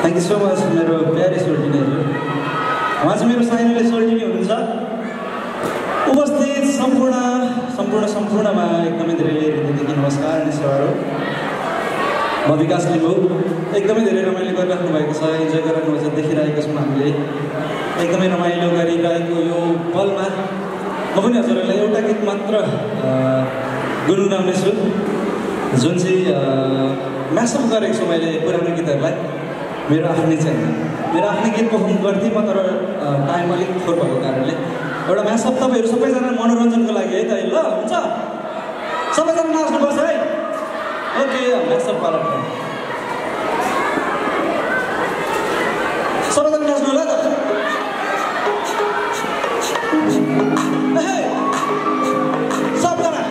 Thank you so much मेरो प्यारी सोल्टिनीहरू। उहाँ चाहिँ मेरो साइनोले सोल्टिनी हुनुहुन्छ। उपस्थित सम्पूर्णमा एकदमै धेरै हृदयदेखि नमस्कार अनि सेवाहरू। म विकास लिम्बू। एकदमै धेरै रमाइलो गरिराख्नु भएको छ, इन्जोय गरिराख्नु भएको छ, देखिरहेको छौँ हामीले। एकदमै रमाइलो गरिरहेको यो पलमा म पनि हजुरहरूलाई एउटा गीत मात्र गुनगुनाउनेछु, जुन चाहिँ म्यासअप गरेको छु मैले पुरानो गीतहरूलाई। मेरो आफ्नै चाहिँ मेरो आफ्नै गीत पर्फर्म गर्थेँ म, तर टाइम अलिक थोर भएको कारणले एउटा म्यासअप तपाईँहरू सबैजना मनोरञ्जनको लागि है त। ल हुन्छ, सबैजना नाच्नुपर्छ है। ओके, म्यासअप पालन सबैजना नाच्नु होला त। सबजना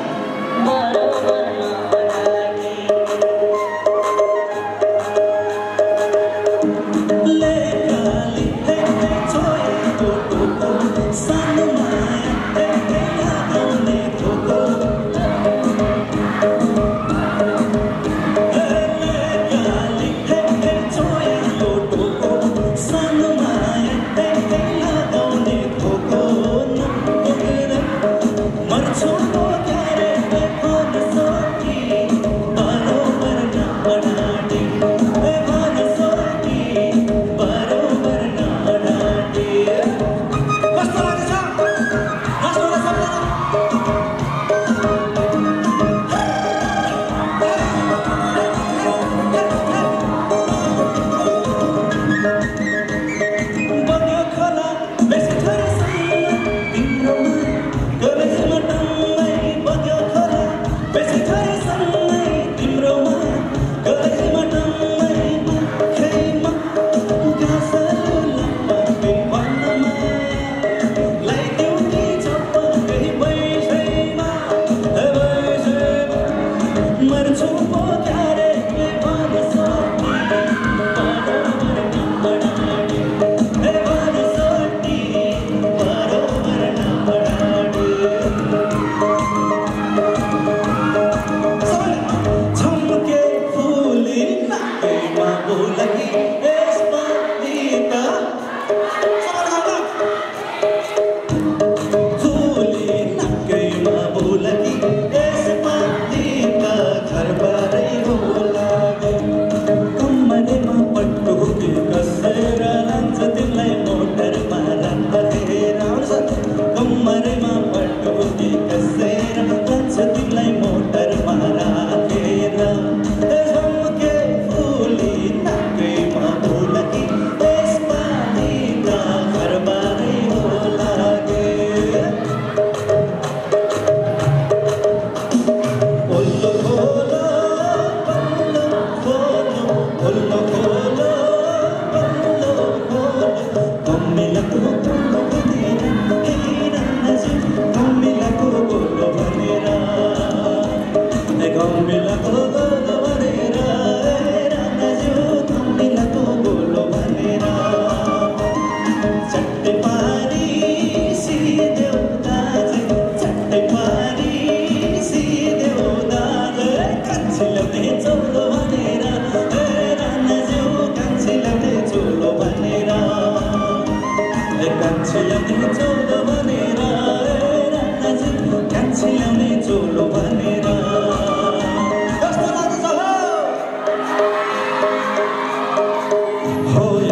हो